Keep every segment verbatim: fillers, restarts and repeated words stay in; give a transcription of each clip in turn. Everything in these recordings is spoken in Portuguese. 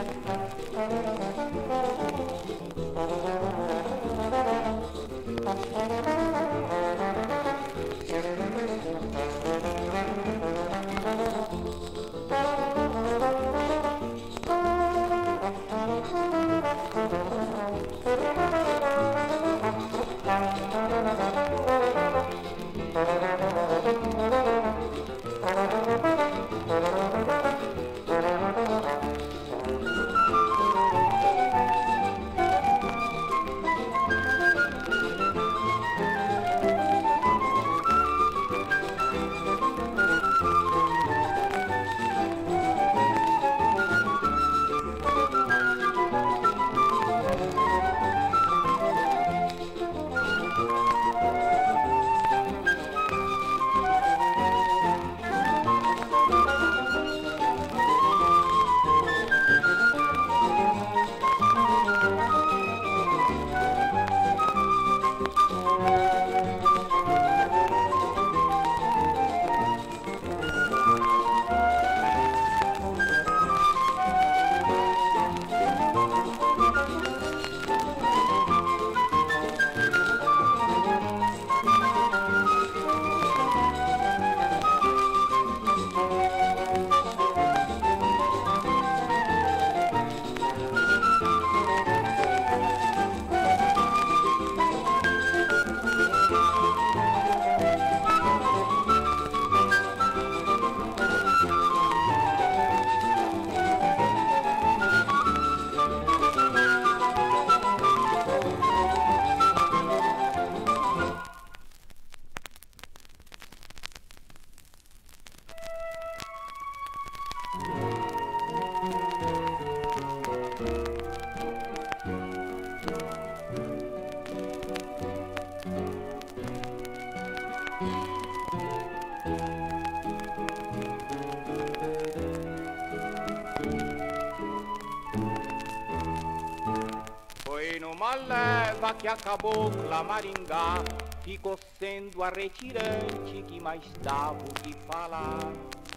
Numa leva que acabou lá Maringá, ficou sendo a retirante que mais dava o que falar.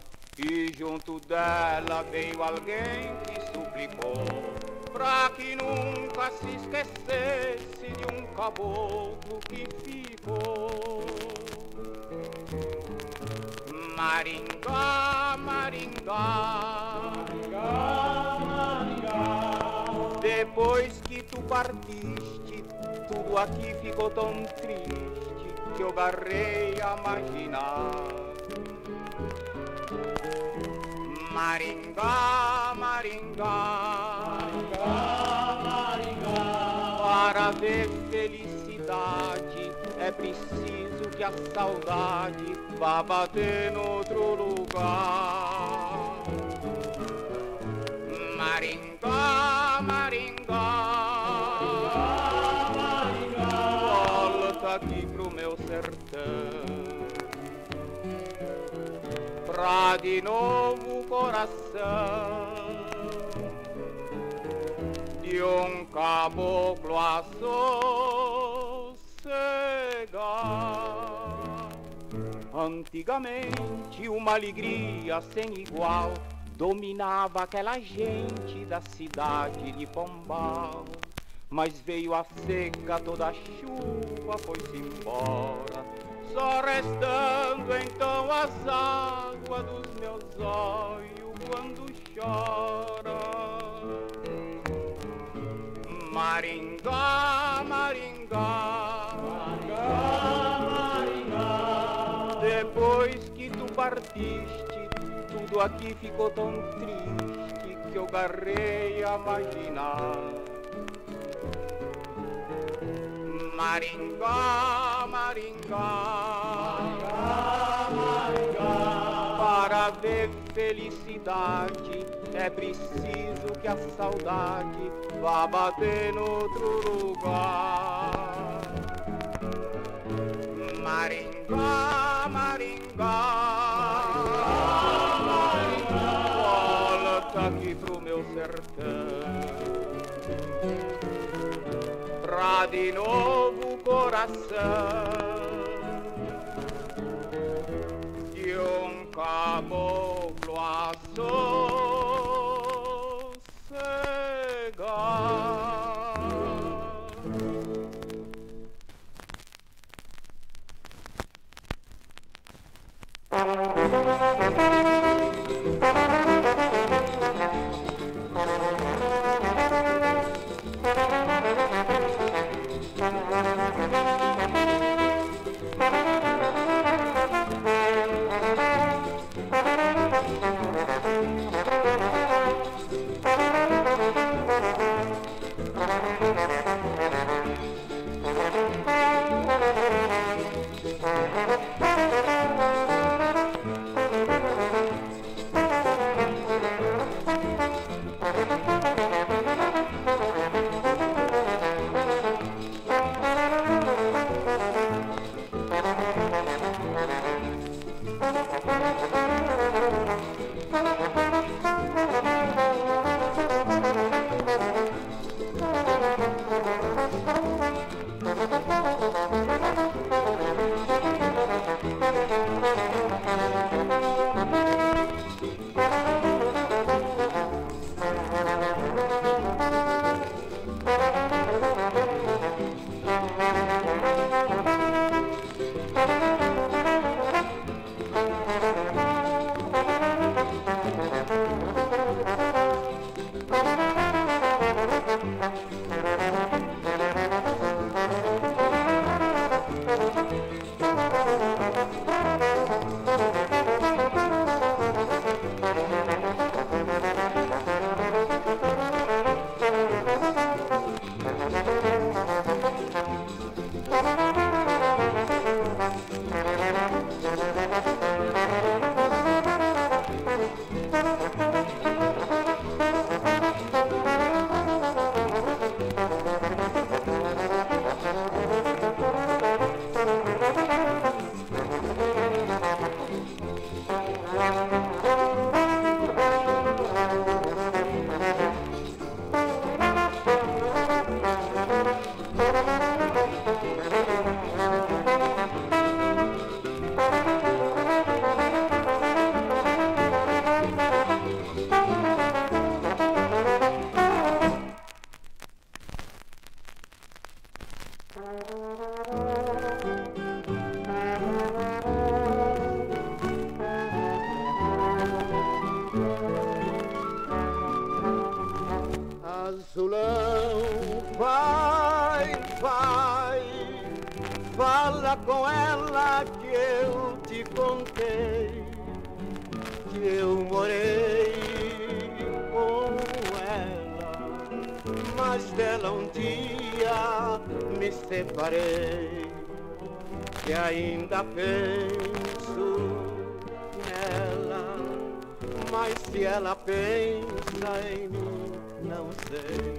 E junto dela veio alguém que suplicou pra que nunca se esquecesse de um caboclo que ficou. Maringá, Maringá, Maringá, Maringá. Depois que tu partiste, tudo aqui ficou tão triste que eu garrei a imaginar. Maringá, Maringá, Maringá, Maringá. Para ver felicidade é preciso que a saudade vá bater no outro lugar. Maringá, Maringá, Maringá, volta aqui pro meu sertão, pra de novo o coração de um caboclo a sossegar. Antigamente uma alegria sem igual dominava aquela gente da cidade de Pombal. Mas veio a seca, toda a chuva foi-se embora, só restando então as águas dos meus olhos quando chora. Maringá, Maringá, Maringá, Maringá. Depois que tu partiste, tudo aqui ficou tão triste que eu garrei a imaginar. Maringá, Maringá, Maringá, Maringá. Para ver felicidade é preciso que a saudade vá bater no outro lugar. Maringá, Maringá, Maringá. Volta aqui pro meu sertão, pra de novo o coração de um caboclo a sossegar. Azulão, vai, vai, fala com ela que eu te contei, que eu morei com ela, mas dela um dia me separei, que ainda penso nela, mas se ela pensa em mim, não sei.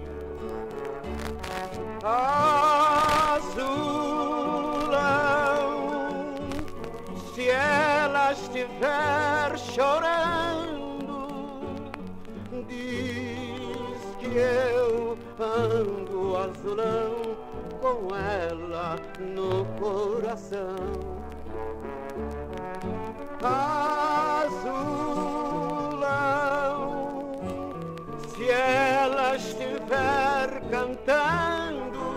Azulão, se ela estiver chorando, diz que eu ando, azulão, com ela no coração. Azulão, se ela estiver cantando,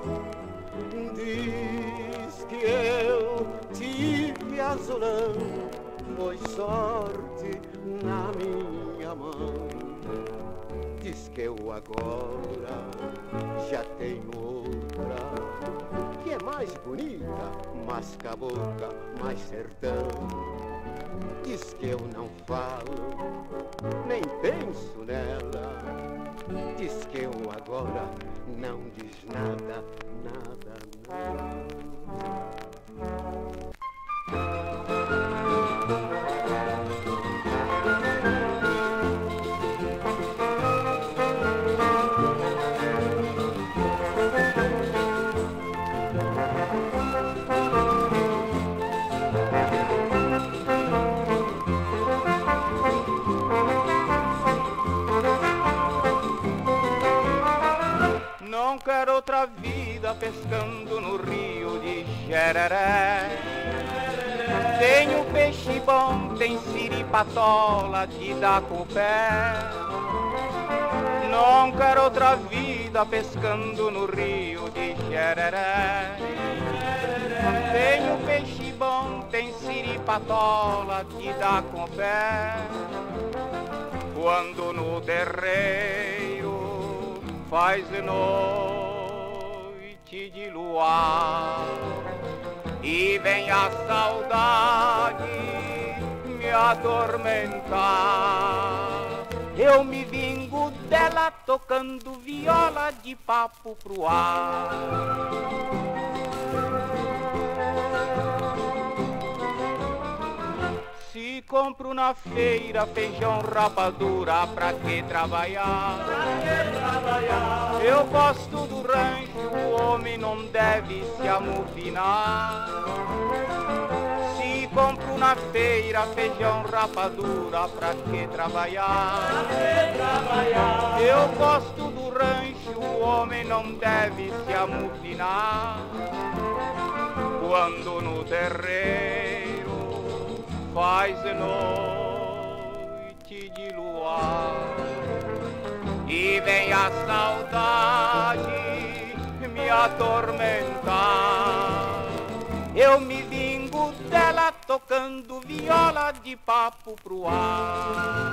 diz que eu tive, azulão, foi sorte na minha mão. Diz que eu agora já tenho outra, que é mais bonita, mais cabocla, mais sertão. Diz que eu não falo, nem penso nela. Diz que eu agora não diz nada, nada, nada. Não quero outra vida pescando no rio de Xereré. Tenho peixe bom, tem siripatola que dá com o pé. Não quero outra vida pescando no rio de Xereré. Tenho peixe bom, tem siripatola que dá com o pé. Quando no derreio faz noite de luar e vem a saudade me atormentar. Eu me vingo dela tocando viola de papo pro ar. Se compro na feira feijão, rapadura, pra que trabalhar? Pra que trabalhar? Eu gosto do rancho, o homem não deve se amofinar. Se compro na feira feijão, rapadura, pra que trabalhar? Pra que trabalhar? Eu gosto do rancho, o homem não deve se amofinar. Quando no terreiro faz noite de luar e vem a saudade me atormentar. Eu me vingo dela tocando viola de papo pro ar.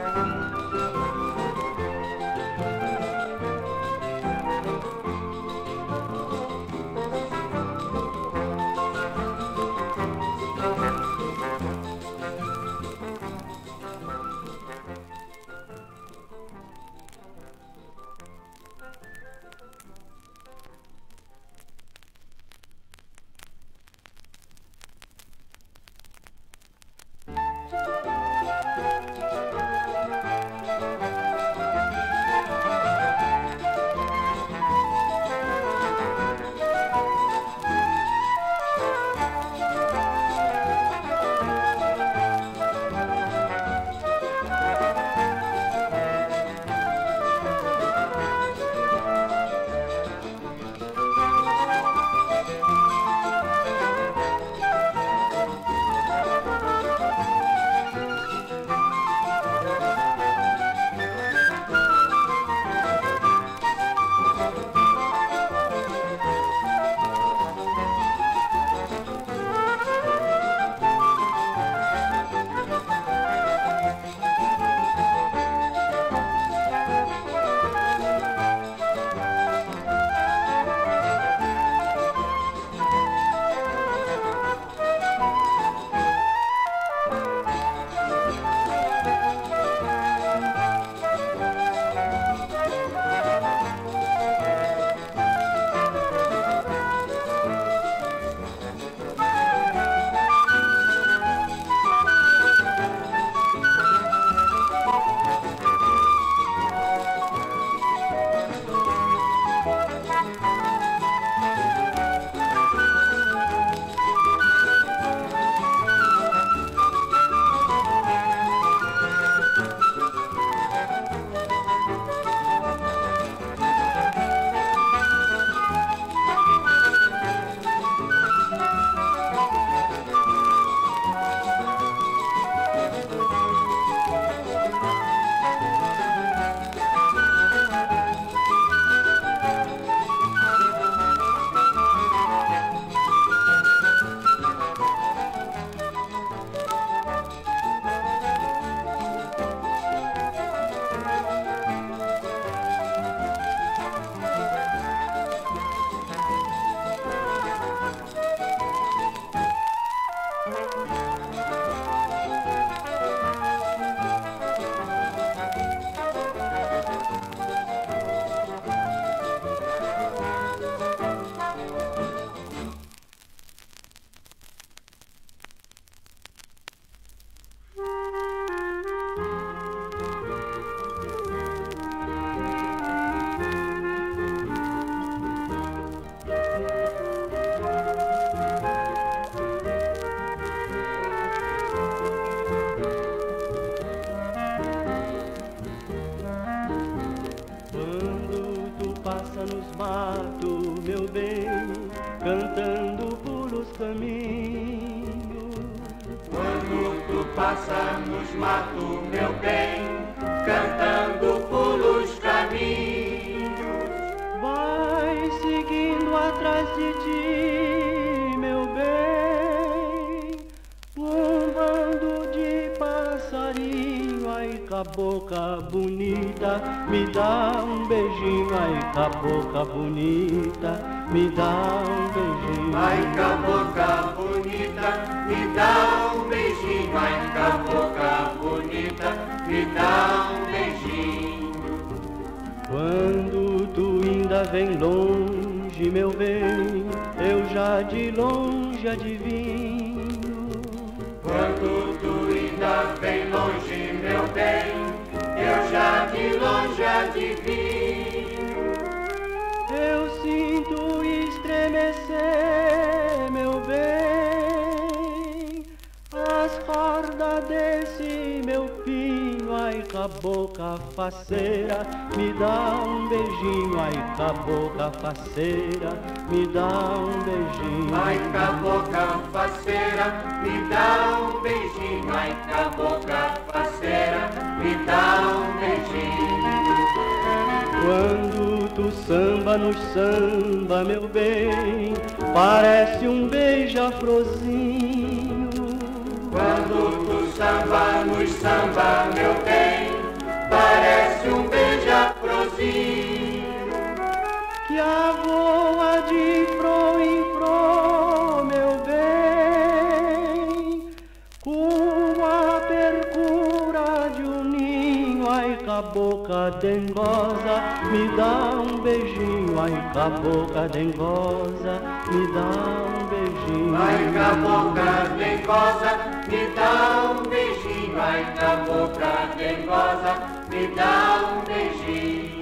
passa nos matos, meu bem, cantando pelos caminhos. Vai seguindo atrás de ti, meu bem, um bando de passarinho aí cabocla bonita, me dá um beijinho, ai, cabocla bonita, me dá um beijinho. Ai, cabocla bonita, me dá um beijinho, ai, cabocla bonita, me dá um beijinho. Quando tu ainda vem longe, meu bem, eu já de longe adivinho. Quando tu ainda vem longe, meu bem, eu já de longe adivinho. Eu sinto estremecer, meu bem, as cordas desse meu pinho. Ai, cabocla faceira, me dá um beijinho. Ai, cabocla faceira, me dá um beijinho. Ai, cabocla faceira, me dá um beijinho. Ai, cabocla faceira, me dá um beijinho. Quando tu samba no samba, meu bem, parece um beija-florzinho. Quando tu samba no samba, meu bem, parece um beija-florzinho. Que a voa de flor em flor, meu bem, com a percura de um ninho. Ai, cabocla dengosa, me dá um beijinho. Ai, cabocla dengosa, me dá um beijinho. Ai, cabocla dengosa, me dá um beijinho. Ai, cabocla dengosa, me dá um beijinho.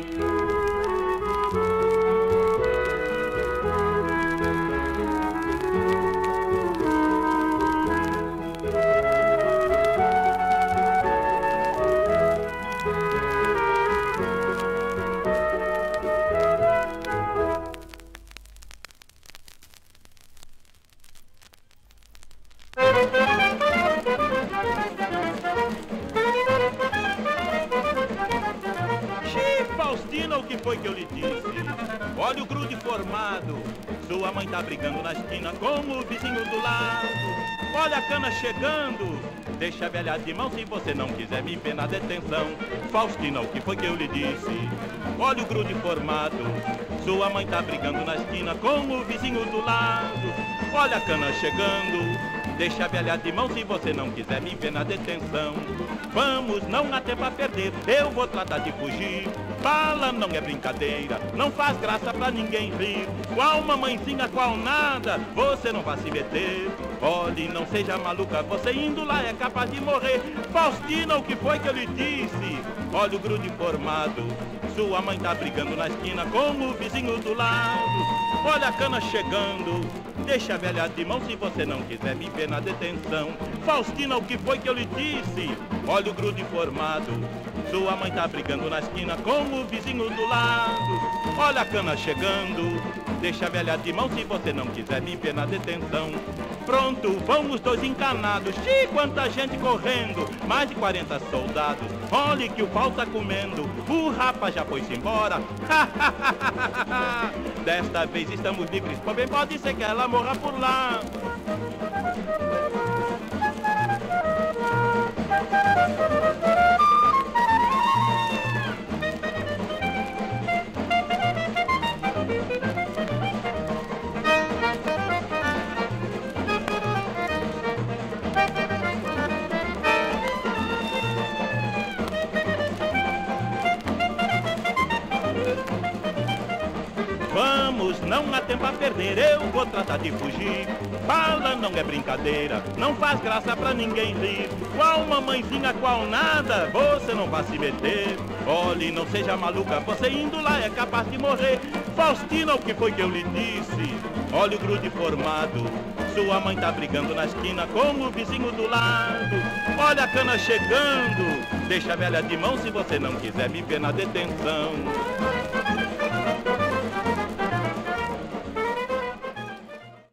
Faustina, o que foi que eu lhe disse? Olha o grude formado, sua mãe tá brigando na esquina com o vizinho do lado. Olha a cana chegando, deixa a velha de mão se você não quiser me ver na detenção. Faustina, o que foi que eu lhe disse? Olha o grude formado, sua mãe tá brigando na esquina com o vizinho do lado. Olha a cana chegando, deixa a velha de mão se você não quiser me ver na detenção. Vamos, não há tempo a perder, eu vou tratar de fugir. Bala não é brincadeira, não faz graça pra ninguém rir. Qual mamãezinha, qual nada, você não vai se meter. Olhe, não seja maluca, você indo lá é capaz de morrer. Faustina, o que foi que eu lhe disse? Olha o grude formado, sua mãe tá brigando na esquina com o vizinho do lado. Olha a cana chegando, deixa a velha de mão se você não quiser me ver na detenção. Faustina, o que foi que eu lhe disse? Olha o grude formado, sua mãe tá brigando na esquina com o vizinho do lado. Olha a cana chegando, deixa a velha de mão se você não quiser me ver na detenção. Pronto, vão os dois encanados, xiii, quanta gente correndo, mais de quarenta soldados, olhe que o pau tá comendo, o rapa já foi-se embora, desta vez estamos livres, também pode ser que ela morra por lá. Vamos, não há tempo a perder, eu vou tratar de fugir. Bala não é brincadeira, não faz graça pra ninguém rir. Qual mamãezinha, qual nada, você não vai se meter. Olhe, não seja maluca, você indo lá é capaz de morrer. Faustina, o que foi que eu lhe disse? Olha o grude formado, sua mãe tá brigando na esquina com o vizinho do lado. Olha a cana chegando, deixa a velha de mão se você não quiser me ver na detenção.